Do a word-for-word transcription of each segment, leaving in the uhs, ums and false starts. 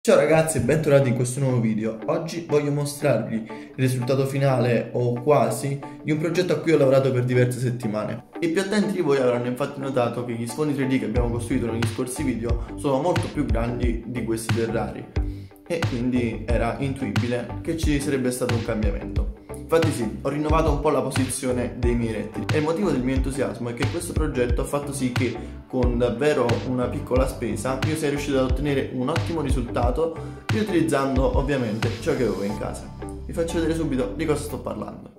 Ciao ragazzi e bentornati in questo nuovo video. Oggi voglio mostrarvi il risultato finale, o quasi, di un progetto a cui ho lavorato per diverse settimane. I più attenti di voi avranno infatti notato che gli sfondi tre D che abbiamo costruito negli scorsi video sono molto più grandi di questi terrari e quindi era intuibile che ci sarebbe stato un cambiamento. Infatti sì, ho rinnovato un po' la posizione dei miei rettili e il motivo del mio entusiasmo è che questo progetto ha fatto sì che con davvero una piccola spesa io sia riuscito ad ottenere un ottimo risultato riutilizzando ovviamente ciò che avevo in casa. Vi faccio vedere subito di cosa sto parlando.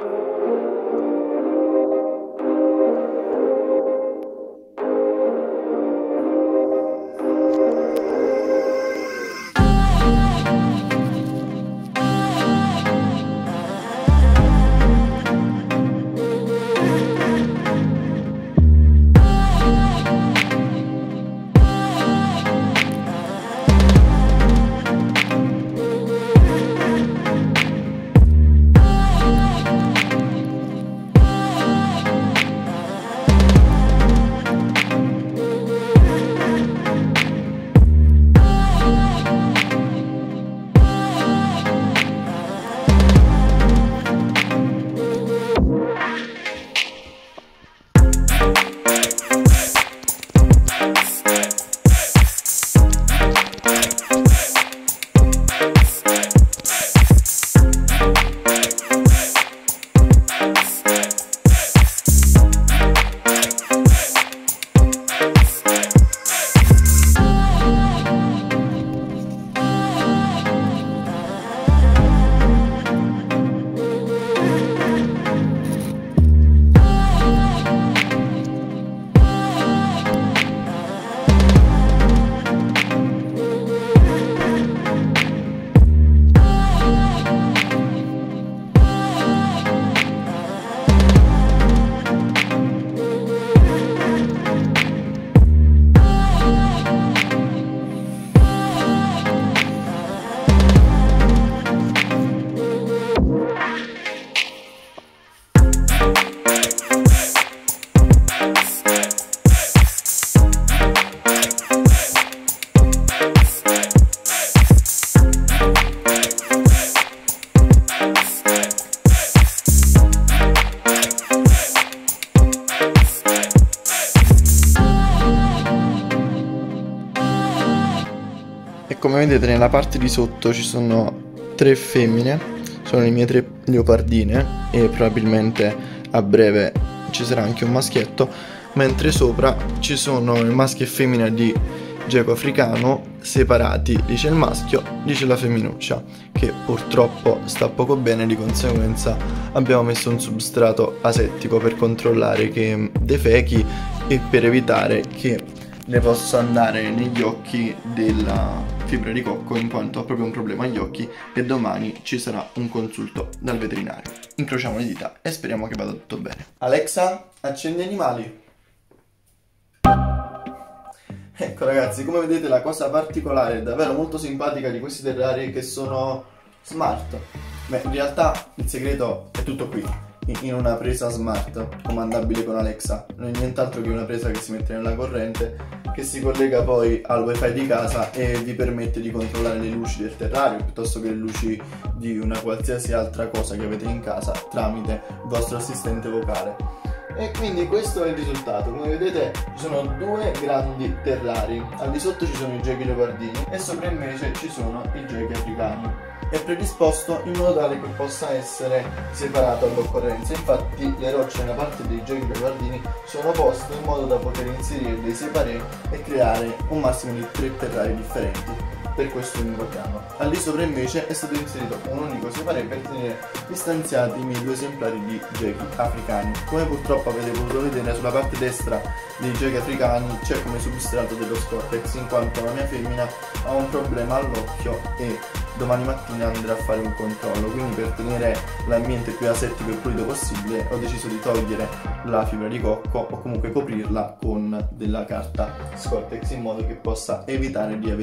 E come vedete nella parte di sotto ci sono tre femmine, sono le mie tre leopardine e probabilmente a breve ci sarà anche un maschietto, mentre sopra ci sono il maschio e femmina di geco africano separati, lì c'è il maschio, lì c'è la femminuccia che purtroppo sta poco bene, di conseguenza abbiamo messo un substrato asettico per controllare che defechi e per evitare che ne possa andare negli occhi della fibra di cocco, in quanto ha proprio un problema agli occhi e domani ci sarà un consulto dal veterinario. Incrociamo le dita e speriamo che vada tutto bene. Alexa, accendi animali. Ecco ragazzi, come vedete la cosa particolare e davvero molto simpatica di questi terrari è che sono smart. Beh, in realtà il segreto è tutto qui, in una presa smart comandabile con Alexa. Non è nient'altro che una presa che si mette nella corrente, che si collega poi al wifi di casa e vi permette di controllare le luci del terrario piuttosto che le luci di una qualsiasi altra cosa che avete in casa tramite il vostro assistente vocale. E quindi questo è il risultato. Come vedete ci sono due grandi terrari, al di sotto ci sono i gechi leopardini e sopra invece ci sono i gechi africani. È predisposto in modo tale che possa essere separato all'occorrenza. Infatti le rocce nella parte dei gechi leopardini sono poste in modo da poter inserire dei separé e creare un massimo di tre terrari differenti per questo unico piano. Al di sopra invece è stato inserito un unico separé per tenere distanziati i miei due esemplari di gechi africani. Come purtroppo avete potuto vedere, sulla parte destra dei gechi africani c'è come substrato dello Scortex, in quanto la mia femmina ha un problema all'occhio e domani mattina andrà a fare un controllo, quindi per tenere l'ambiente più asettico e pulito possibile ho deciso di togliere la fibra di cocco o comunque coprirla con della carta Scortex in modo che possa evitare di avere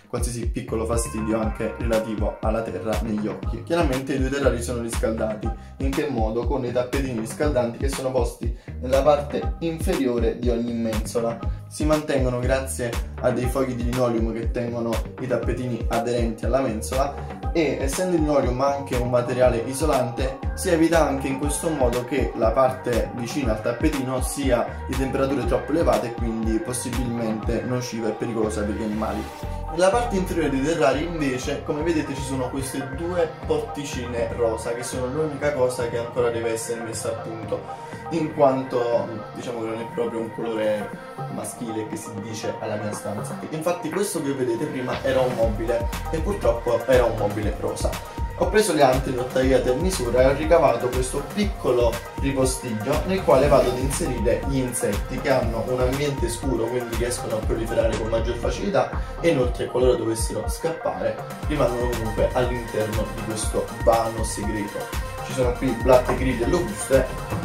qualsiasi piccolo fastidio anche relativo alla terra negli occhi. Chiaramente i due terrari sono riscaldati. In che modo? Con dei tappetini riscaldanti che sono posti nella parte inferiore di ogni mensola. Si mantengono grazie a dei fogli di linoleum che tengono i tappetini aderenti alla mensola, e essendo il linoleum anche un materiale isolante, si evita anche in questo modo che la parte vicina al tappetino sia di temperature troppo elevate e quindi possibilmente nociva e pericolosa per gli animali. Nella parte inferiore dei terrari invece, come vedete, ci sono queste due porticine rosa che sono l'unica cosa che ancora deve essere messa a punto, in quanto diciamo che non è proprio un colore maschile che si dice alla mia stanza. Infatti questo che vedete prima era un mobile e purtroppo era un mobile rosa. Ho preso le ante, le ho tagliate a misura e ho ricavato questo piccolo ripostiglio nel quale vado ad inserire gli insetti che hanno un ambiente scuro, quindi riescono a proliferare con maggior facilità, e inoltre qualora dovessero scappare rimangono comunque all'interno di questo vano segreto. Ci sono qui blatte, grilli e locuste,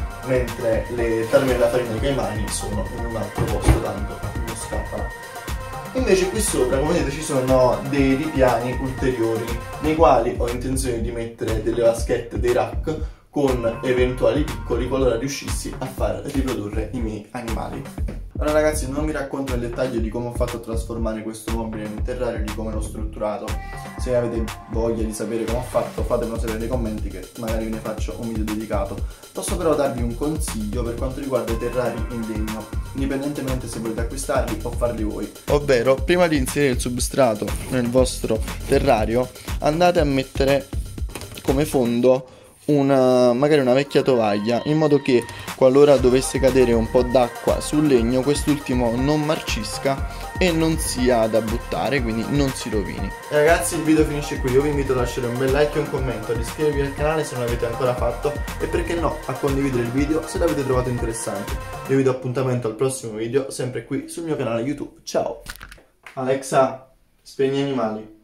mentre le tarme della farina caimani sono in un altro posto, tanto non scappano. Invece qui sopra, come vedete, ci sono dei ripiani ulteriori nei quali ho intenzione di mettere delle vaschette, dei rack con eventuali piccoli qualora riuscissi a far riprodurre i miei animali. Allora ragazzi, non vi racconto nel dettaglio di come ho fatto a trasformare questo mobile in un terrario, di come l'ho strutturato. Se avete voglia di sapere come ho fatto, fatemelo sapere nei commenti che magari ve ne faccio un video dedicato. Posso però darvi un consiglio per quanto riguarda i terrari in legno, indipendentemente se volete acquistarli o farli voi. Ovvero, prima di inserire il substrato nel vostro terrario, andate a mettere come fondo una magari una vecchia tovaglia, in modo che qualora dovesse cadere un po' d'acqua sul legno, quest'ultimo non marcisca e non sia da buttare, quindi non si rovini. E ragazzi, il video finisce qui. Io vi invito a lasciare un bel like e un commento, ad iscrivervi al canale se non l'avete ancora fatto, e perché no, a condividere il video se l'avete trovato interessante. Io vi do appuntamento al prossimo video, sempre qui sul mio canale YouTube. Ciao! Alexa, spegni animali.